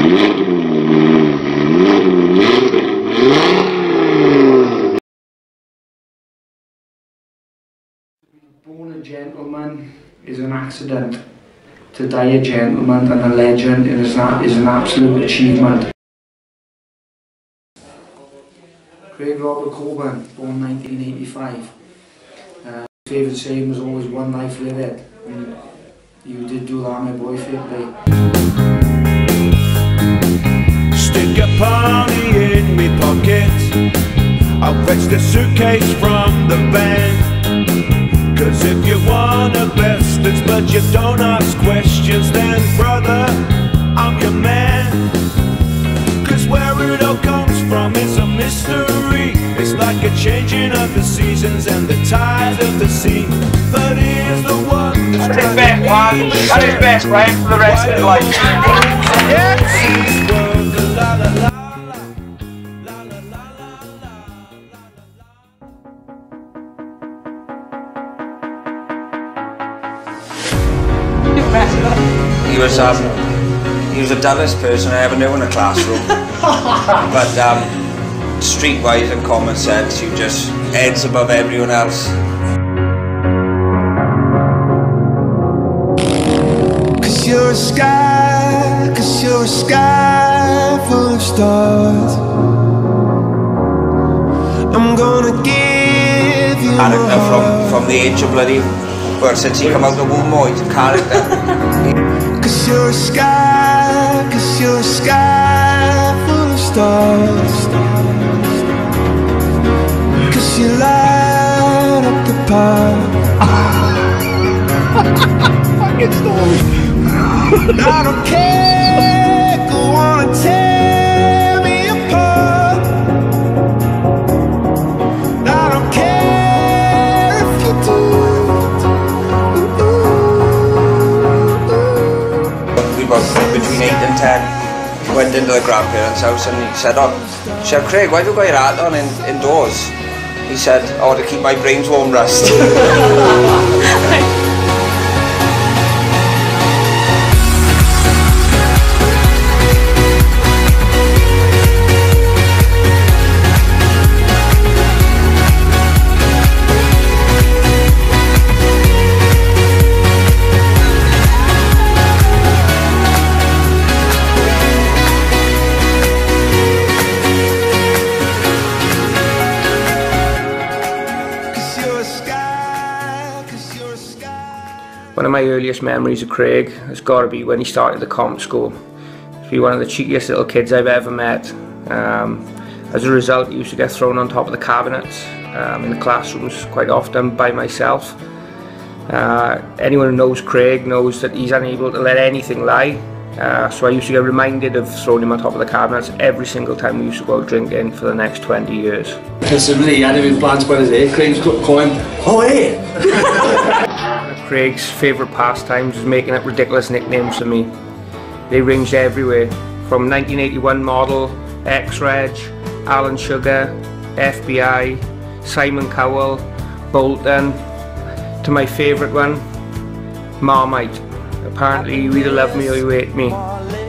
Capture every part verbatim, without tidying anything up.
Born a gentleman is an accident. To die a gentleman and a legend is an, is an absolute achievement. Craig Robert Coburn, born nineteen eighty-five. Uh, his favourite saying was always one life, live it. And you did do that, my boy, fair play. Stick a pony in me pocket, I'll fetch the suitcase from the van. Cause if you wanna best us but you don't ask questions, then brother, I'm your man. Cause where it all comes from is a mystery. It's like a changing of the seasons and the tide of the sea. But here's the one that's That is best, man. That is best, right? For the rest of his life. Yes! He was um, he was the dullest person I ever knew in a classroom. But um, streetwise and common sense, you just heads above everyone else. Cause you're a sky, cause you're a sky full of stars. I'm gonna give you Character from, from the age of bloody, well, since he come out of the womb, more, he's a character. Cause you're a sky, cause you're a sky full of stars. Cause you light up the park. Fucking story. I don't care, go on and tear me apart. I don't care if you do. Between eight and ten, went into the grandparents' house and he said, oh, she said, Craig, why have you got your hat on in, indoors? He said, oh, to keep my brains warm, Rust. One of my earliest memories of Craig has got to be when he started the comp school. He's been one of the cheekiest little kids I've ever met. Um, as a result, he used to get thrown on top of the cabinets um, in the classrooms quite often by myself. Uh, anyone who knows Craig knows that he's unable to let anything lie. Uh, so I used to get reminded of throwing him on top of the cabinets every single time we used to go out drinking for the next twenty years. Possibly, he had him in plans by his hair. Craig's calling, oh hey! Craig's favourite pastimes was making up ridiculous nicknames for me. They ranged everywhere, from nineteen eighty-one model, X-Reg, Alan Sugar, F B I, Simon Cowell, Bolton, to my favourite one, Marmite. Apparently you either love me or you hate me.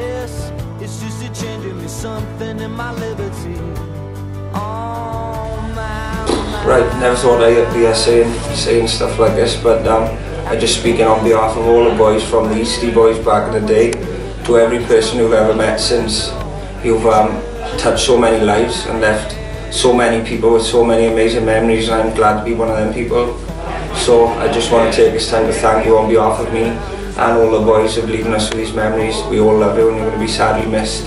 Right, never thought I'd be saying, saying stuff like this, but um, I'm just speaking on behalf of all the boys from the Eastie Boys back in the day, to every person who've ever met since. You've um, touched so many lives and left so many people with so many amazing memories, and I'm glad to be one of them people. So I just want to take this time to thank you on behalf of me and all the boys who've leaving us with these memories. We all love you and you're going to be sadly missed.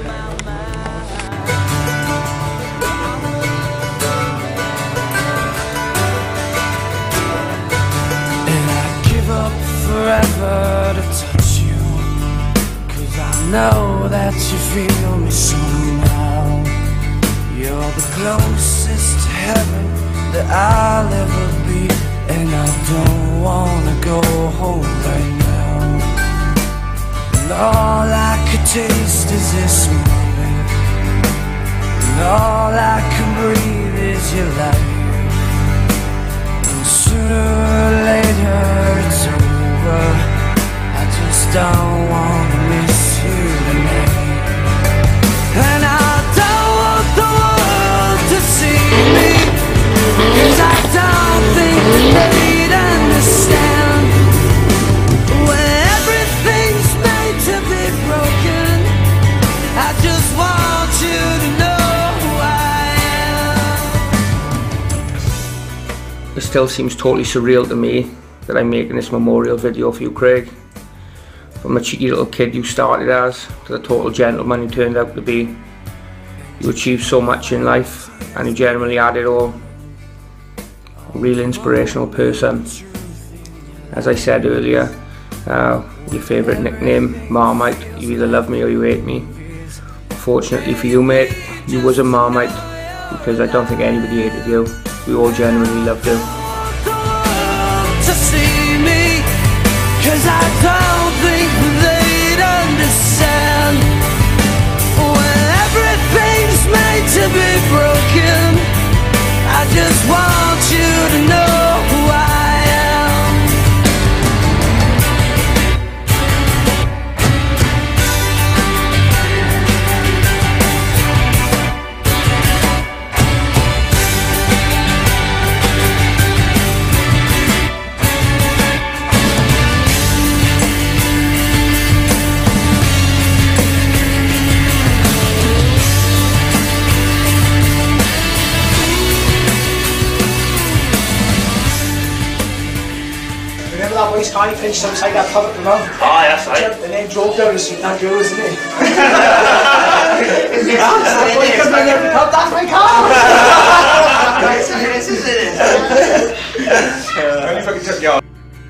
Forever to touch you, cause I know that you feel me somehow. You're the closest to heaven that I'll ever be, and I don't wanna go home right now. And all I could taste is this moment, and all I can breathe is your life. And sooner or later it's over, I just don't wanna miss you tonight. still seems totally surreal to me that I'm making this memorial video for you, Craig. From the cheeky little kid you started as, to the total gentleman you turned out to be. You achieved so much in life, and you generally had it all. A real inspirational person. As I said earlier, uh, your favourite nickname, Marmite. You either love me or you hate me. Fortunately for you, mate, you was a Marmite, because I don't think anybody hated you. We all genuinely loved you. To see me, 'cause I don't think they'd understand when everything's made to be broken. I just want you to know who I am. That voice guy finished outside that pub at the mouth. Oh, yes, right. And then drove down the street, that girl, isn't he? Is this That boy comes down every pub, that's my car! This is it. Only fucking took you on.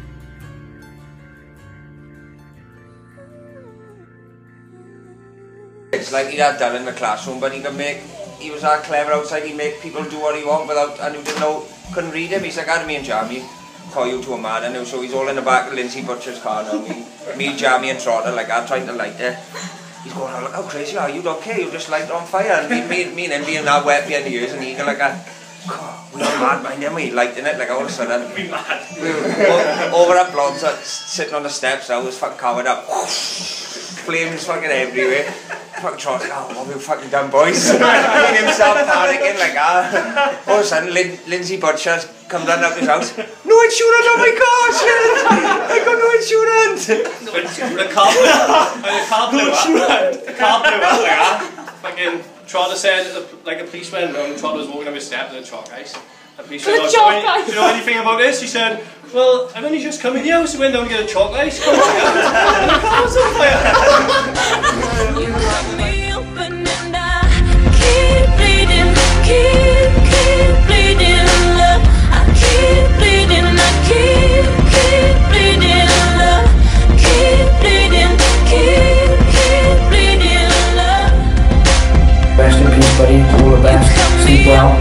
It's like he had done in the classroom, but he could make, he was that clever outside, he'd make people do what he want without, and you didn't know, couldn't read him. He's like, I had me and Jamie. Call you to a man, and so he's all in the back of Lindsay Butcher's car now. Me, me, Jamie, and Trotter, like I'm trying to light it. He's going, oh, look how crazy you are, you okay? You just light it on fire. And me, me, me and him being that wet behind the ears, and he go like, a, God, we are mad behind him. We lighting it like all of a sudden. We mad. We were over at Blobs, sitting on the steps. I was fucking covered up. Flames fucking everywhere. Fucking Trotter, oh, what have we fucking done, boys? He himself panicking like ah. All of a sudden, Lin Lindsay Butcher's come running out his house. No insurance on my car, shit! I got no insurance! No insurance. The car blew out. The car blew out. The car blew out like that. Fucking Trotter said, like a policeman, and Trotter was walking up his steps in a chalk ice. The policeman was like, do you know anything about this? He said, well, I've only just come in here, so I went down to get a chalk ice. Come on, and the car was on fire. You cut me open and I keep bleeding, keep, keep bleeding, love. I keep bleeding, I keep, keep bleeding, love. Keep bleeding, keep, keep bleeding, love. Rest in peace, buddy. All the best. Sleep well.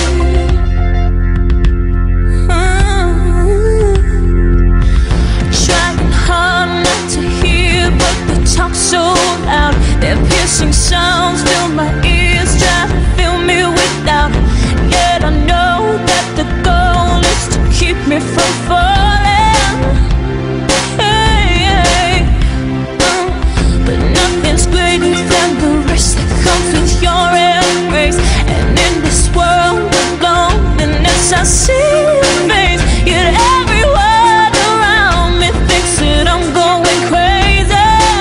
Trying hard not to hear, but the talk so loud. Their piercing sounds fill my ears, try to fill me with doubt. Yet I know that the goal is to keep me from falling. Hey, hey. Uh, but nothing's greater than the risk that comes with your embrace. And in this world of loneliness I see your face. Yet every word around me thinks that I'm going crazy.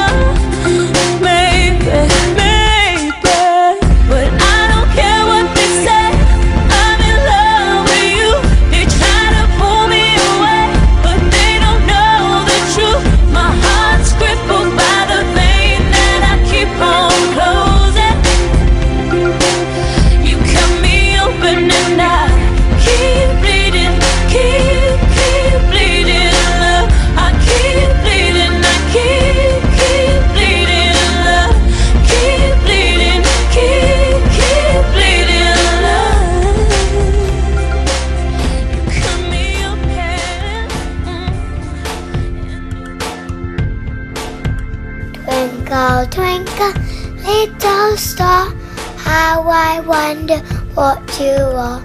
Maybe, maybe, but I don't care what they say. I'm in love with you. They try to pull me away, but they don't know the truth. My heart's crippled by the vein that I keep on closing. You cut me open and I keep bleeding, keep, keep bleeding, love. I keep bleeding, I keep, keep bleeding, love. Keep bleeding, keep, keep bleeding, love. You cut me open. Twinkle, twinkle, little star, how I wonder what you are.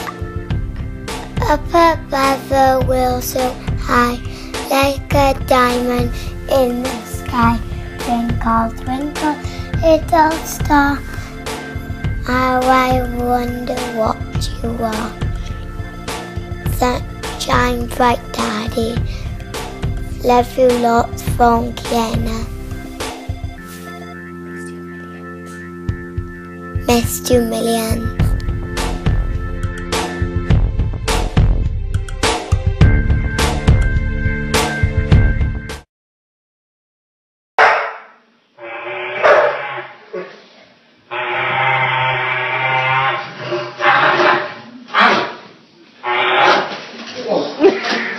Up above the world so high, like a diamond in the sky. Twinkle, twinkle, little star, how I wonder what you are. Sunshine bright daddy, love you lots from Kiana. Missed you millions.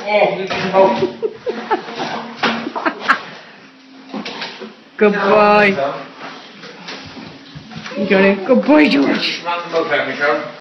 Good boy. You got it. Good boy, George. Random technical.